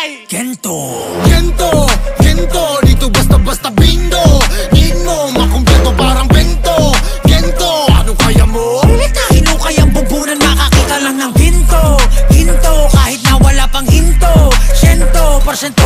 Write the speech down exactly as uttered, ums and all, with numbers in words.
Gento Gento, gento, dito basta-basta bingo. Need mo, makumpleto parang bento. Gento, ano kaya mo? Sino kayang bubunan makakita lang ng ginto? Ginto, kahit na wala pang hinto. Siyento, porsyento